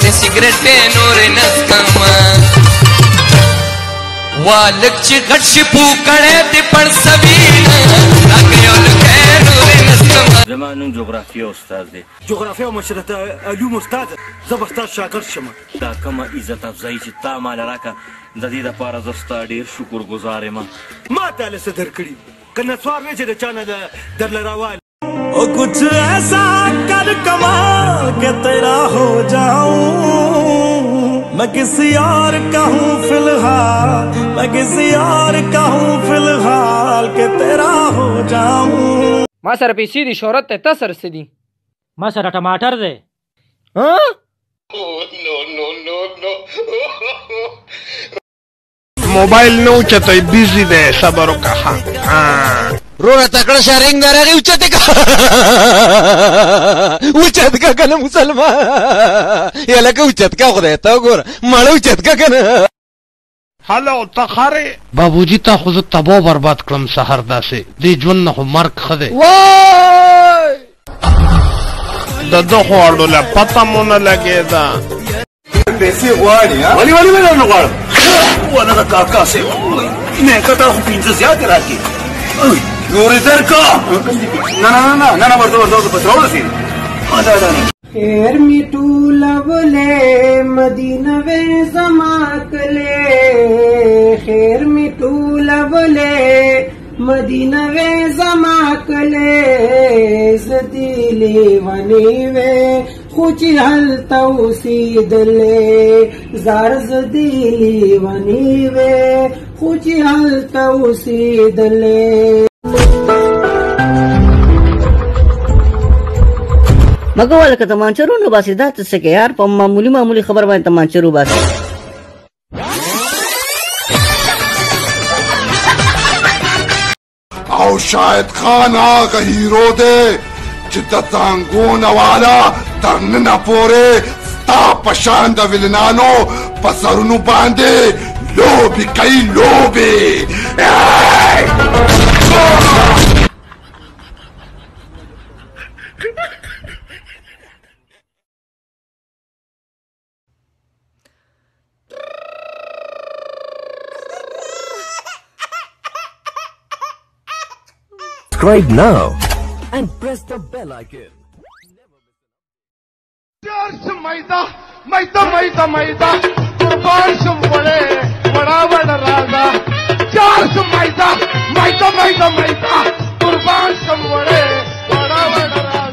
से सिगरेटे नूरे नस्कमा वालक ची घटशी पूकड़े दी पण सवीना लागियोल के नूरे नस्कमा زمانون جغرافیا استاد دی جغرافیا او مشرت علوم استاد زبردست شاګرد شمه دا کومه عزت افزایی چې تا مال راکه د دې دپاره زه ستا ډېر شکر ګزار یم ما تاله څه درکړي که نسوار وی چې د چا نه درله راوال او کچھ ایسا کر کما کہ تیرا ہو جاؤں میں کسی اور کا ہوں فی الحال میں کسی اور کا ہوں فی الحال کہ تیرا ہو جاؤں ما سره پیسې دي شهرت ته تا سره څه دي ما سره ټماټر دی موبایل نو چتای بیزی ده صبر وکړه رونا تکړه شارنګ درغه اوچته کا کنه مسلمان یا لکه اوچت کا خدای ته ګور مړ اوچت کا کنه هلو تخره بابوجي تا خو تبو برباد کړم سحر داسې دی ژوند نه مرګ خده وای د دوه اړو لا پته مونږ لګیدا پیسې غواړي ها ولی مې نه غواړم وانا دا کاکا سه مې کته خو پینځه زیات راکې نورې درکا نه ورته پترول سي خیر می ټولولې مدینه وې زما کله خیر می ټولولې مدینه وې زما کله زديلي ونی وې خو چې هل توسیدلې زار زديلي ونی وې خو چې هل توسیدلې مګو ولکه تمانچرونو باسي دا څه کې یار په معمولی خبر باندې تمانچرو باسي او شاید خان آغا هیرو دے چې د تانګونه والا تر ننه پورې ستا په شان د ویلنانو په سرونو باندې لوبې کوي لوبې Subscribe now and press the bell icon. मैदा कुर्बान शम बड़े बड़ा राजा 400 मैदा कुर्बान शम बड़े बड़ा राजा